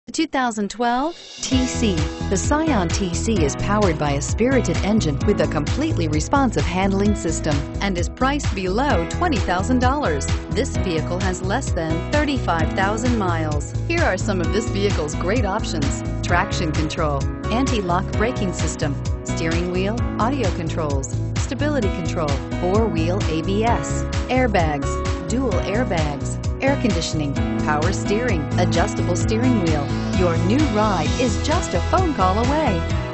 2012 TC. The Scion TC is powered by a spirited engine with a completely responsive handling system and is priced below $20,000. This vehicle has less than 35,000 miles. Here are some of this vehicle's great options: traction control, anti-lock braking system, steering wheel audio controls, stability control, four-wheel ABS, airbags, dual airbags, air conditioning, power steering, adjustable steering wheel. Your new ride is just a phone call away.